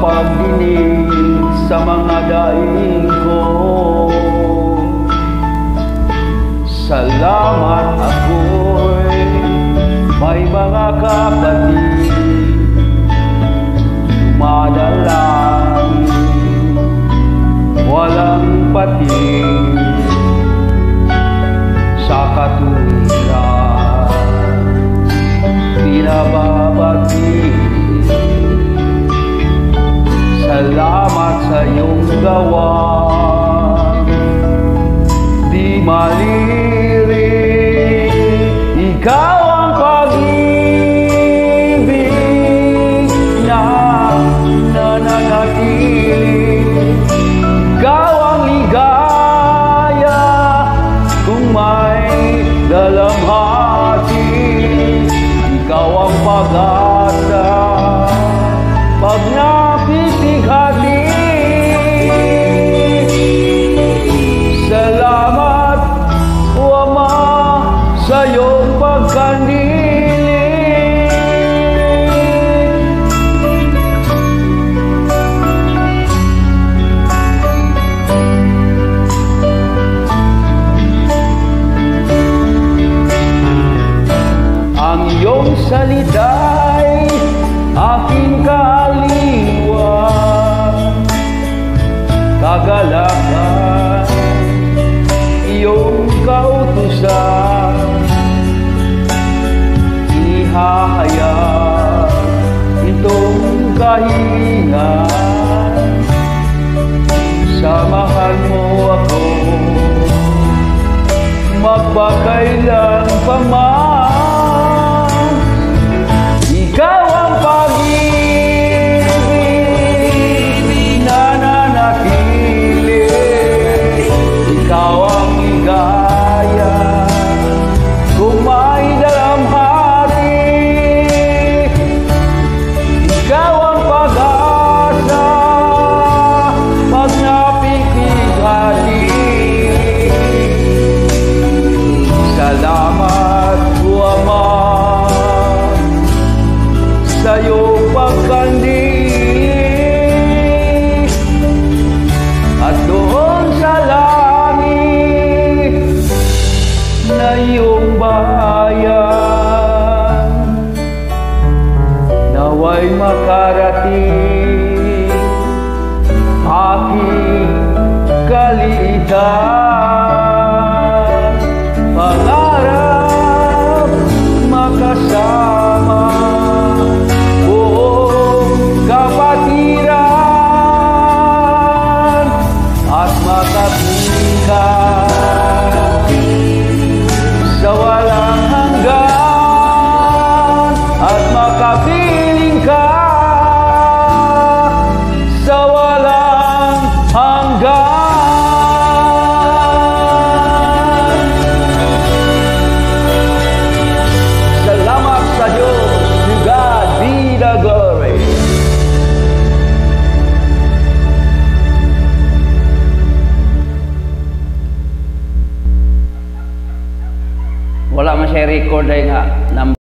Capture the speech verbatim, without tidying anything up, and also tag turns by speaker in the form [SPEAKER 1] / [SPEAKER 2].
[SPEAKER 1] pagdinig sa mga daing ko. Salamat ako'y may mga kapatid dumadalangin, walang patid sa katuwiran, pinababati. Salamat sa iyong gawa, di malirik. Ikaw ang pag-ibig na nananatili. Ikaw ang ligaya kung may dalamhati. Ikaw ang pag-asa pag napitighati. Salamat, O Ama, sa iyong pagkandiling. Ang iyong salita'y aking kaaliwan, kagalakan, iyong kautusan, ihahayag itong kahilingan. Samahan mo ako magpakailan pa man. Ikaw ang pag-ibig na nanatili. Ikaw ang ligaya kung may dalamhati. Ikaw ang pag-asa pag napitighati. Salamat, O Ama, sa iyong pagkandiling. At doon sa langit na iyong bayan, naway makarating aking kaliitan. Pangarap makasama kapatiran at makatingkad sa walang hanggan, at makapiling ka sa walang hanggan. Salamat sa Diyos. To God be the glory. Wala man siya record ay nga